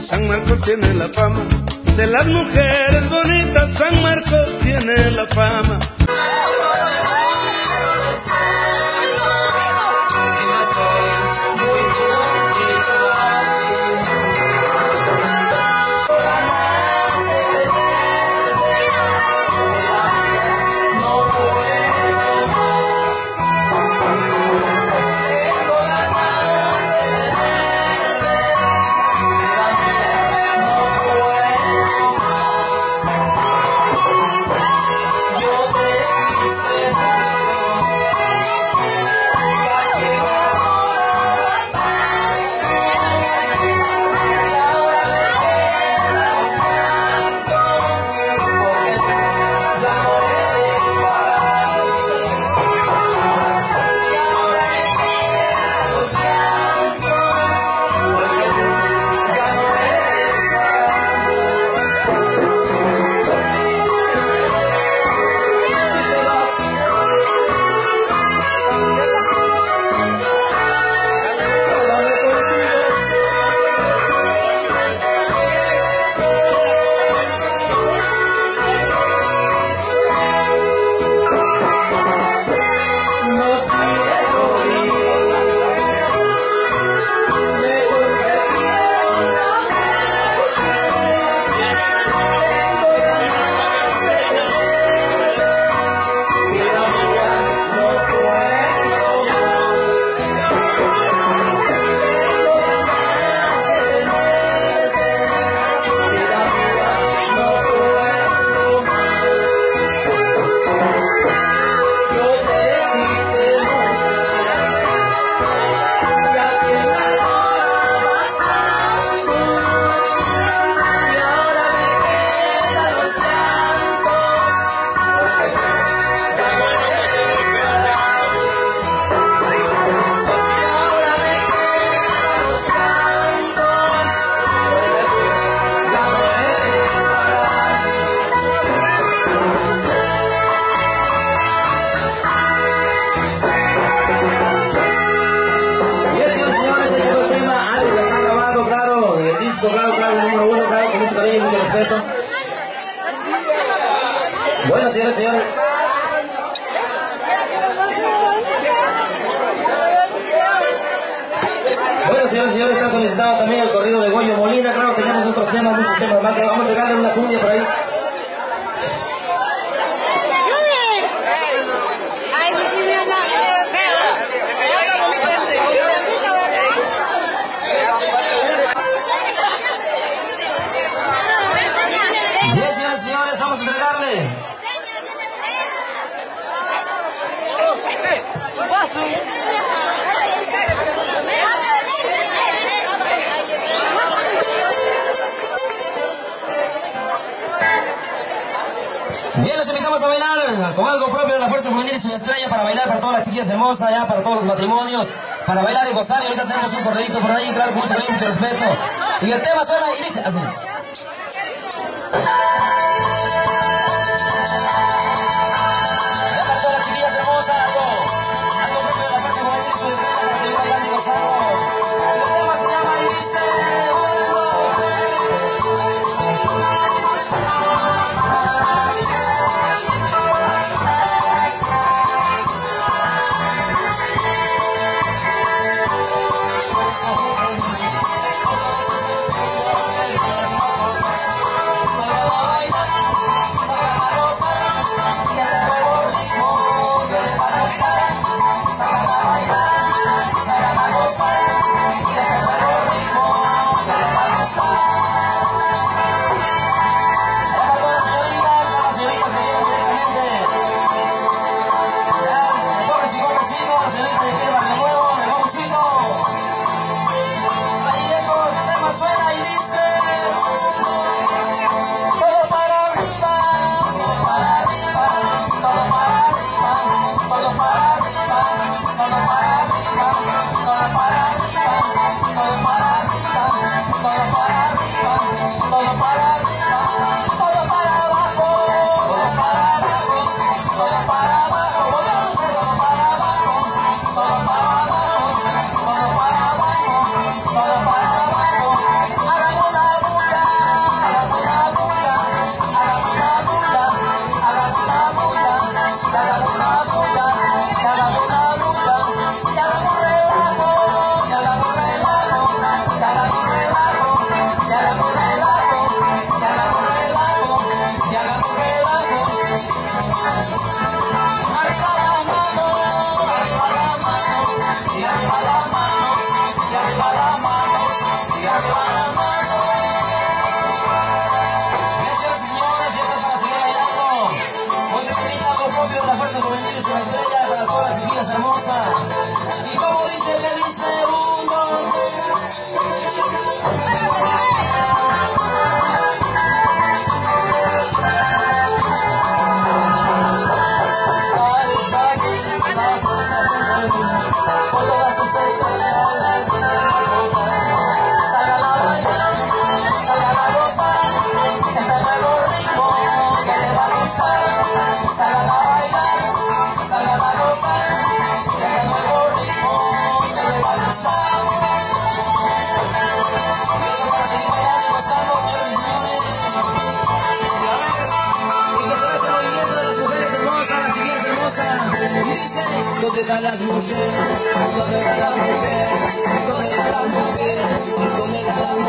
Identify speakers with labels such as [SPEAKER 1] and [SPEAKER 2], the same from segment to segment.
[SPEAKER 1] San Marcos tiene la fama de las mujeres bonitas, San Marcos tiene la fama.
[SPEAKER 2] Bueno, señores, señores. Bueno, señores, señores, está solicitado también el corrido de Goyo Molina. Claro, tenemos otros temas, muchos temas más que vamos a pegarle una cumbia por ahí. Bien, señores, señores, vamos a entregarle. Bien, los invitamos a bailar con algo propio de la Fuerza Juvenil y su estrella, para bailar para todas las chiquillas hermosas, ya para todos los matrimonios, para bailar y gozar. Y ahorita tenemos un corredito por ahí, claro, con mucho cariño, mucho respeto. Y el tema suena y dice así. ¿Dónde están las mujeres? ¿Dónde están las mujeres? ¿Dónde están las mujeres? ¿Dónde están las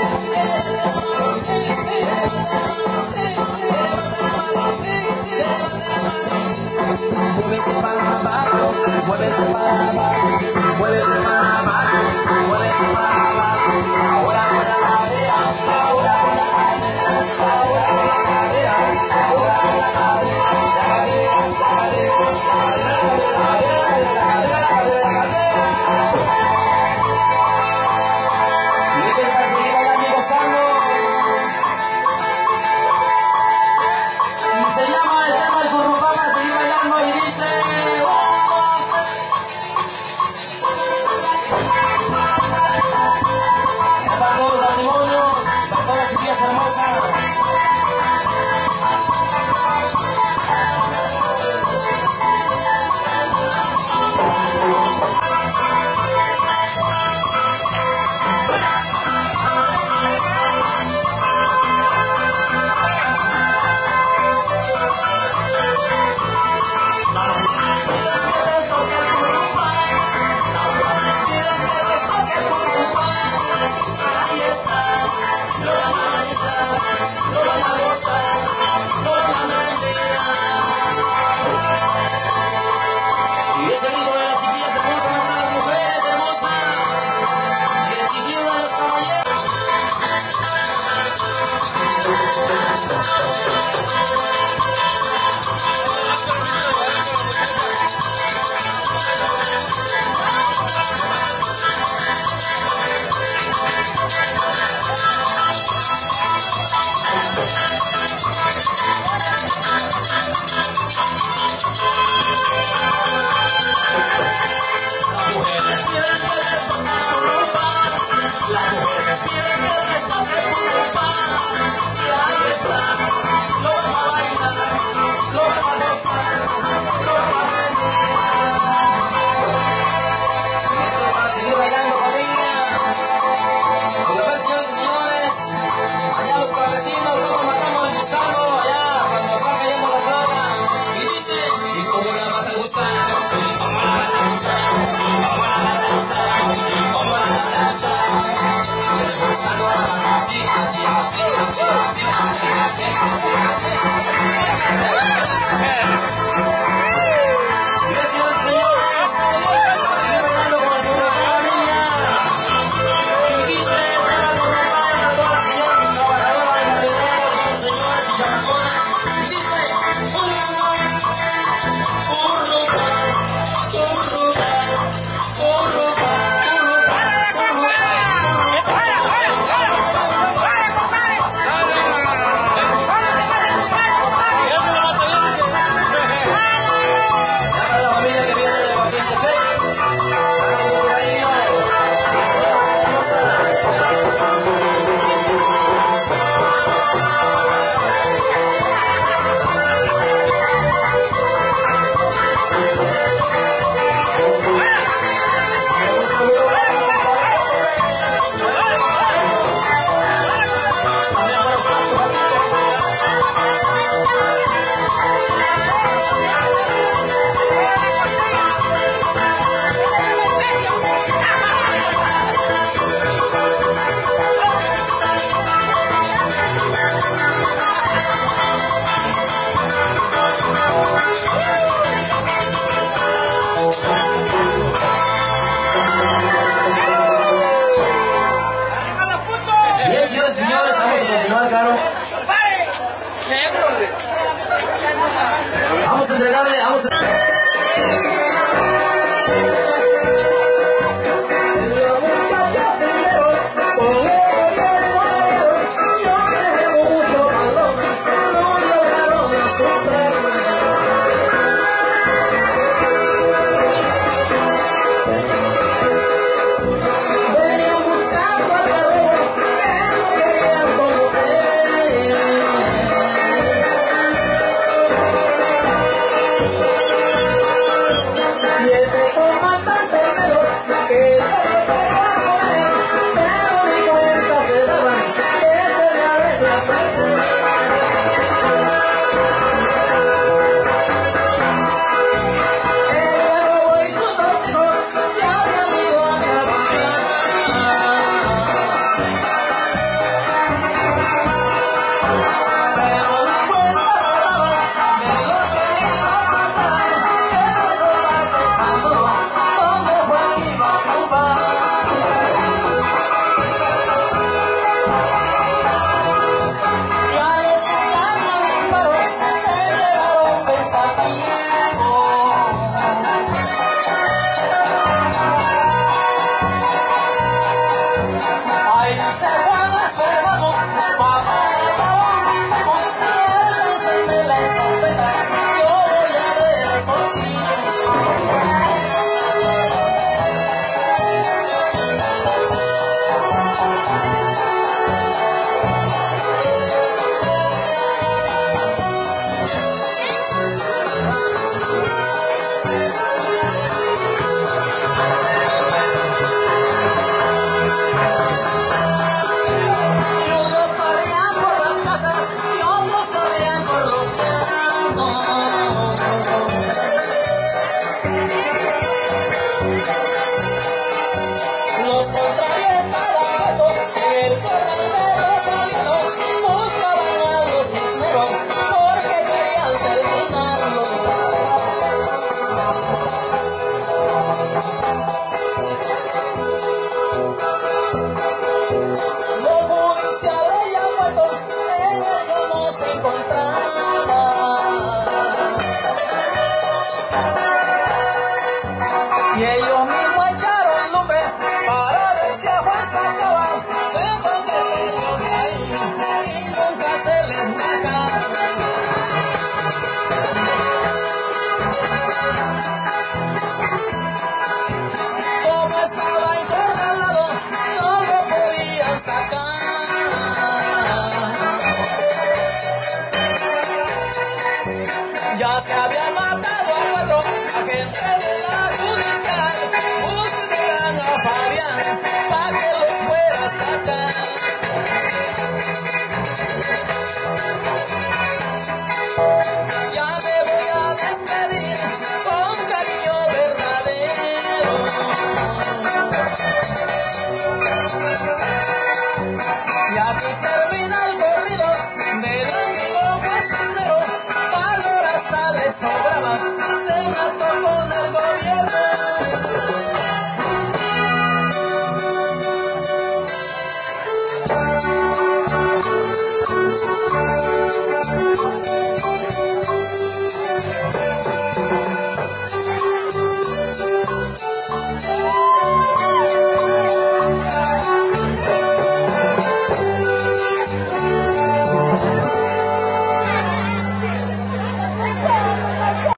[SPEAKER 2] mujeres? Muévete para abajo, muévete para abajo, muévete para abajo, muévete para abajo. Ahora con la cadera, ahora con la cadera, ahora con la cadera, ahora con la cadera, la cadera, la cadera,
[SPEAKER 3] Vamos a
[SPEAKER 2] claro. Vamos a entregarle,